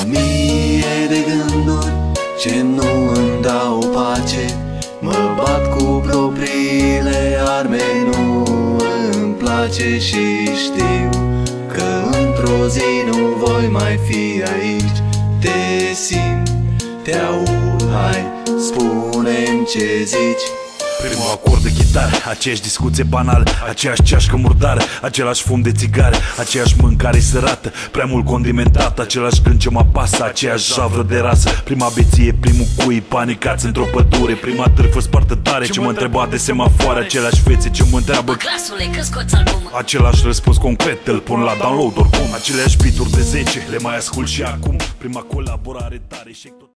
1000 de gânduri ce nu îmi dau pace, mă bat cu propriile arme, nu îmi place și știu că într-o zi nu voi mai fi aici. Te simt, te aud, hai, spune-mi ce zici. Primul acord de chitară, aceeași discuție banală, aceeași ceașcă murdară, același fum de țigară, aceeași mâncare sărată, prea mult condimentată, același gând ce mă apasă, aceeași javră de rasă. Prima beție, primul cui, panicați într-o pădure, prima târfă spartă tare ce mă întreba de semafoare, aceleași fețe ce mă întreabă: clasule, când scoți albumul? Același răspuns concret, îl pun la download oricum. Aceleași beat-uri de 10, le mai ascult și acum. Prima colaborare tare și tot.